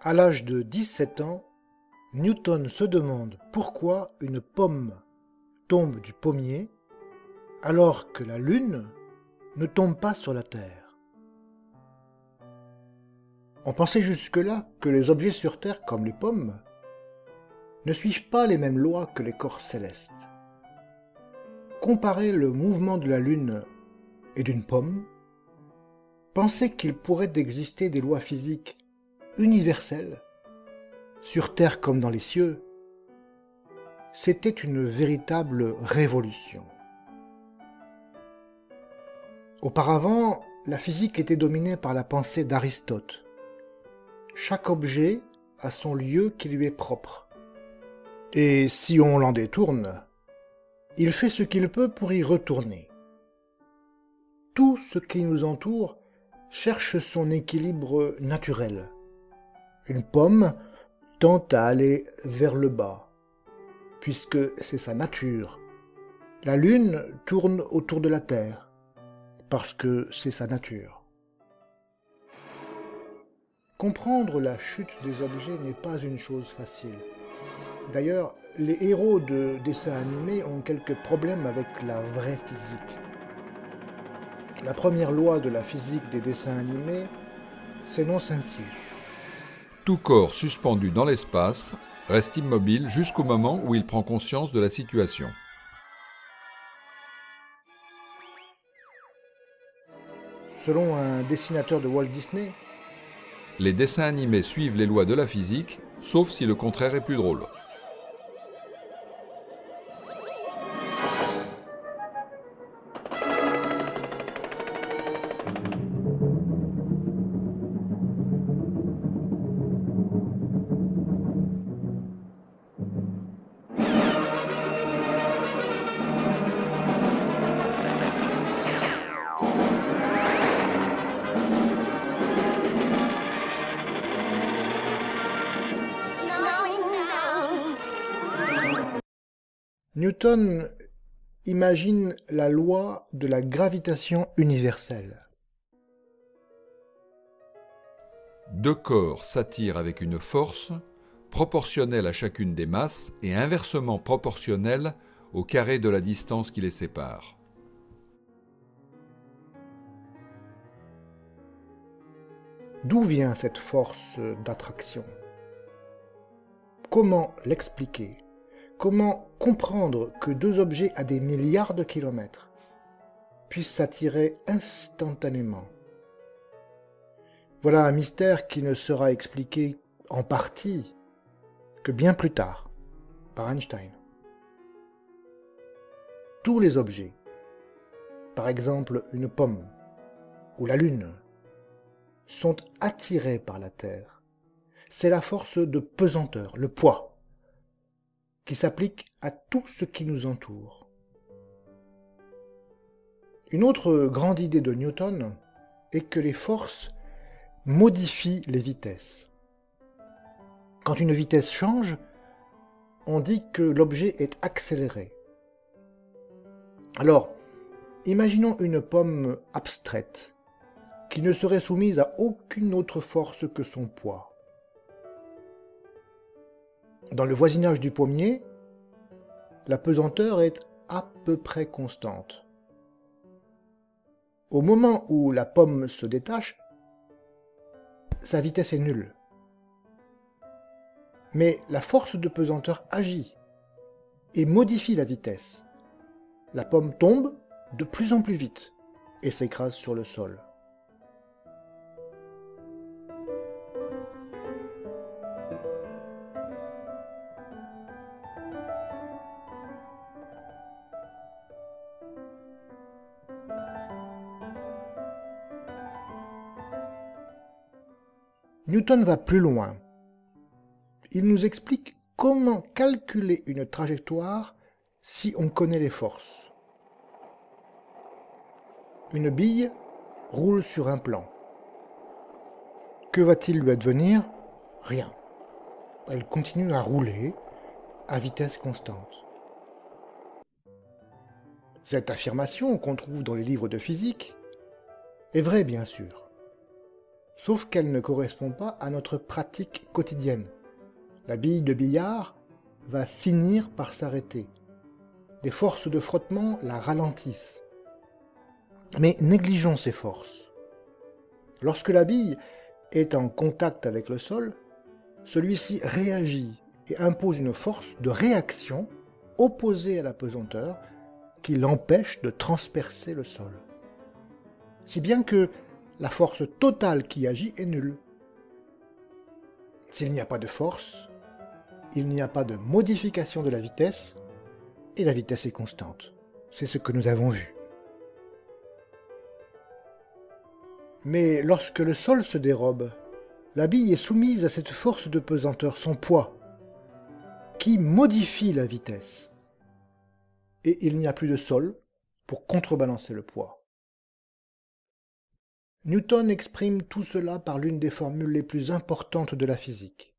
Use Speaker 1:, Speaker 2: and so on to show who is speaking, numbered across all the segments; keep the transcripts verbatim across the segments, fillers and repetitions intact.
Speaker 1: À l'âge de dix-sept ans, Newton se demande pourquoi une pomme tombe du pommier alors que la Lune ne tombe pas sur la Terre. On pensait jusque-là que les objets sur Terre, comme les pommes, ne suivent pas les mêmes lois que les corps célestes. Comparer le mouvement de la Lune et d'une pomme, penser qu'il pourrait exister des lois physiques universelles, sur Terre comme dans les cieux, c'était une véritable révolution. Auparavant, la physique était dominée par la pensée d'Aristote. Chaque objet a son lieu qui lui est propre. Et si on l'en détourne, il fait ce qu'il peut pour y retourner. Tout ce qui nous entoure cherche son équilibre naturel. Une pomme tend à aller vers le bas, puisque c'est sa nature. La Lune tourne autour de la Terre, parce que c'est sa nature. Comprendre la chute des objets n'est pas une chose facile. D'ailleurs, les héros de dessins animés ont quelques problèmes avec la vraie physique. La première loi de la physique des dessins animés s'énonce ainsi.
Speaker 2: Tout corps suspendu dans l'espace reste immobile jusqu'au moment où il prend conscience de la situation.
Speaker 1: Selon un dessinateur de Walt Disney,
Speaker 2: les dessins animés suivent les lois de la physique, sauf si le contraire est plus drôle.
Speaker 1: Newton imagine la loi de la gravitation universelle.
Speaker 2: Deux corps s'attirent avec une force proportionnelle à chacune des masses et inversement proportionnelle au carré de la distance qui les sépare.
Speaker 1: D'où vient cette force d'attraction? Comment l'expliquer? Comment comprendre que deux objets à des milliards de kilomètres puissent s'attirer instantanément? Voilà un mystère qui ne sera expliqué en partie que bien plus tard par Einstein. Tous les objets, par exemple une pomme ou la Lune, sont attirés par la Terre. C'est la force de pesanteur, le poids, qui s'applique à tout ce qui nous entoure. Une autre grande idée de Newton est que les forces modifient les vitesses. Quand une vitesse change, on dit que l'objet est accéléré. Alors, imaginons une pomme abstraite qui ne serait soumise à aucune autre force que son poids. Dans le voisinage du pommier, la pesanteur est à peu près constante. Au moment où la pomme se détache, sa vitesse est nulle. Mais la force de pesanteur agit et modifie la vitesse. La pomme tombe de plus en plus vite et s'écrase sur le sol. Newton va plus loin. Il nous explique comment calculer une trajectoire si on connaît les forces. Une bille roule sur un plan. Que va-t-il lui advenir? Rien. Elle continue à rouler à vitesse constante. Cette affirmation qu'on trouve dans les livres de physique est vraie bien sûr. sauf qu'elle ne correspond pas à notre pratique quotidienne. La bille de billard va finir par s'arrêter. Des forces de frottement la ralentissent. Mais négligeons ces forces. Lorsque la bille est en contact avec le sol, celui-ci réagit et impose une force de réaction opposée à la pesanteur qui l'empêche de transpercer le sol. Si bien que la force totale qui agit est nulle. S'il n'y a pas de force, il n'y a pas de modification de la vitesse, et la vitesse est constante. C'est ce que nous avons vu. Mais lorsque le sol se dérobe, la bille est soumise à cette force de pesanteur, son poids, qui modifie la vitesse. Et il n'y a plus de sol pour contrebalancer le poids. Newton exprime tout cela par l'une des formules les plus importantes de la physique.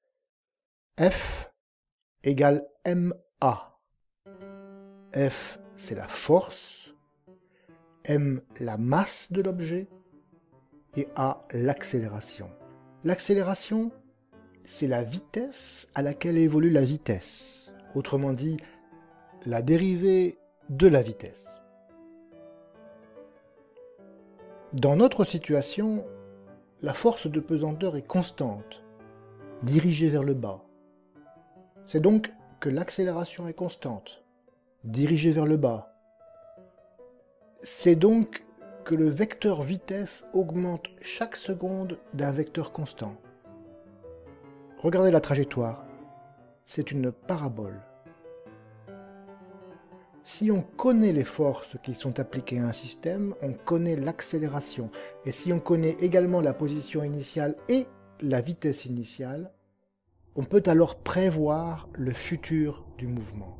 Speaker 1: F égale ma. F, c'est la force, m, la masse de l'objet, et a, l'accélération. L'accélération, c'est la vitesse à laquelle évolue la vitesse. Autrement dit, la dérivée de la vitesse. Dans notre situation, la force de pesanteur est constante, dirigée vers le bas. C'est donc que l'accélération est constante, dirigée vers le bas. C'est donc que le vecteur vitesse augmente chaque seconde d'un vecteur constant. Regardez la trajectoire, c'est une parabole. Si on connaît les forces qui sont appliquées à un système, on connaît l'accélération. Et si on connaît également la position initiale et la vitesse initiale, on peut alors prévoir le futur du mouvement.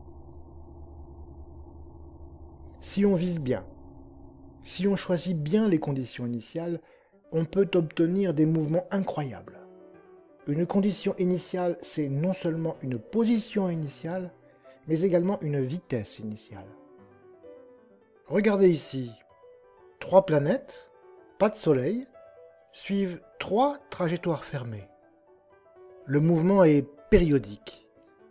Speaker 1: Si on vise bien, si on choisit bien les conditions initiales, on peut obtenir des mouvements incroyables. Une condition initiale, c'est non seulement une position initiale, mais également une vitesse initiale. Regardez ici, trois planètes, pas de soleil, suivent trois trajectoires fermées. Le mouvement est périodique.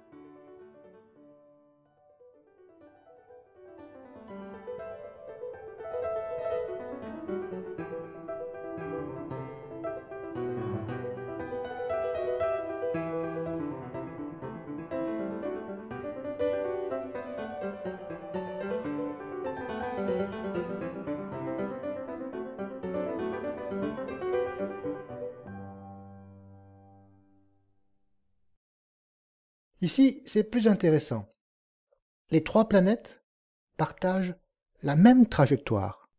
Speaker 1: Ici, c'est plus intéressant. Les trois planètes partagent la même trajectoire.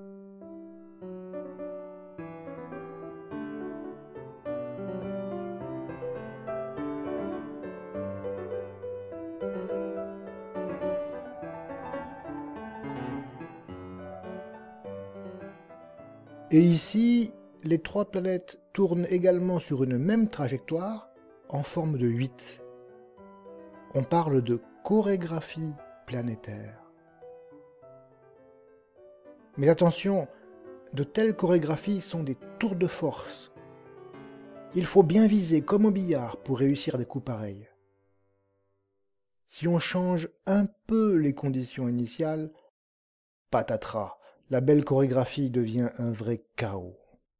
Speaker 1: Et ici, les trois planètes tournent également sur une même trajectoire en forme de huit. On parle de chorégraphie planétaire. Mais attention, de telles chorégraphies sont des tours de force. Il faut bien viser comme au billard pour réussir des coups pareils. Si on change un peu les conditions initiales, patatras, la belle chorégraphie devient un vrai chaos.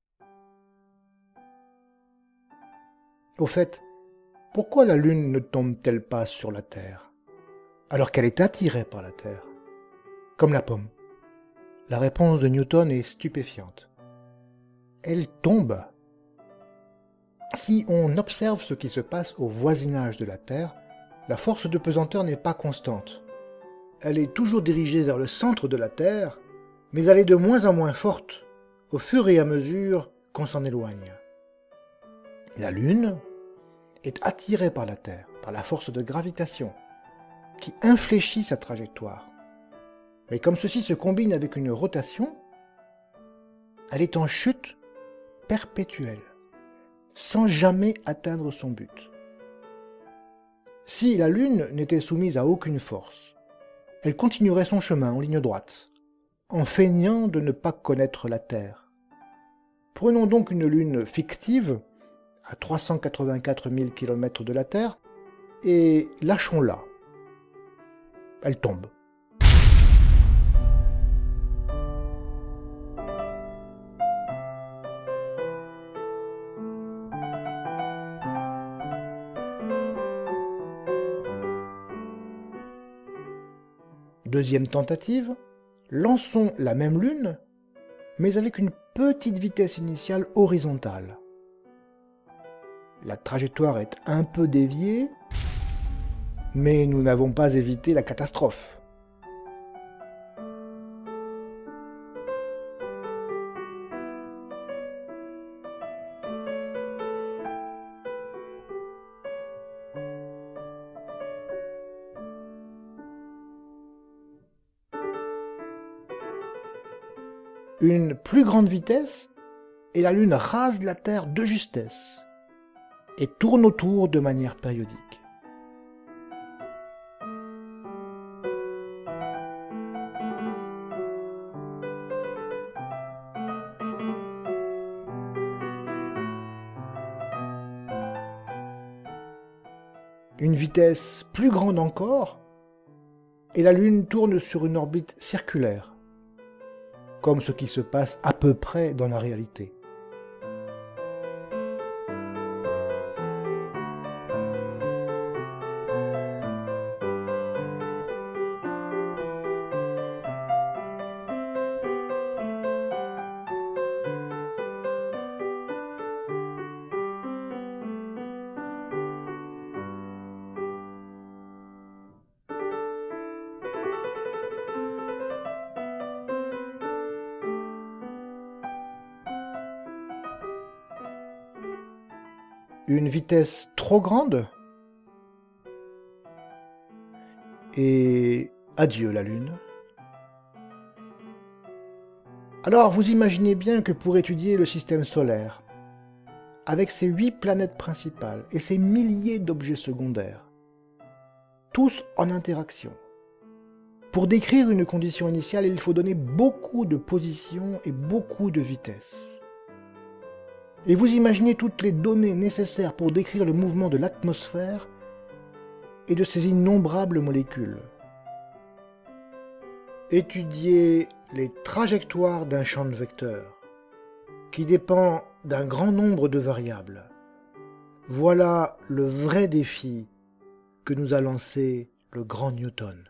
Speaker 1: Au fait, pourquoi la Lune ne tombe-t-elle pas sur la Terre, alors qu'elle est attirée par la Terre, comme la pomme? La réponse de Newton est stupéfiante. Elle tombe. Si on observe ce qui se passe au voisinage de la Terre, la force de pesanteur n'est pas constante. Elle est toujours dirigée vers le centre de la Terre, mais elle est de moins en moins forte au fur et à mesure qu'on s'en éloigne. La Lune est attirée par la Terre, par la force de gravitation, qui infléchit sa trajectoire. Mais comme ceci se combine avec une rotation, elle est en chute perpétuelle, sans jamais atteindre son but. Si la Lune n'était soumise à aucune force, elle continuerait son chemin en ligne droite, en feignant de ne pas connaître la Terre. Prenons donc une lune fictive, à trois cent quatre-vingt-quatre mille kilomètres de la Terre, et lâchons-la. Elle tombe. Deuxième tentative, lançons la même lune, mais avec une petite vitesse initiale horizontale. La trajectoire est un peu déviée, mais nous n'avons pas évité la catastrophe. Une plus grande vitesse, et la Lune rase la Terre de justesse et tourne autour de manière périodique. Une vitesse plus grande encore, et la Lune tourne sur une orbite circulaire, comme ce qui se passe à peu près dans la réalité. Une vitesse trop grande, et adieu la Lune. Alors vous imaginez bien que pour étudier le système solaire, avec ses huit planètes principales et ses milliers d'objets secondaires, tous en interaction, pour décrire une condition initiale, il faut donner beaucoup de positions et beaucoup de vitesse. Et vous imaginez toutes les données nécessaires pour décrire le mouvement de l'atmosphère et de ces innombrables molécules. Étudier les trajectoires d'un champ de vecteurs, qui dépend d'un grand nombre de variables. Voilà le vrai défi que nous a lancé le grand Newton.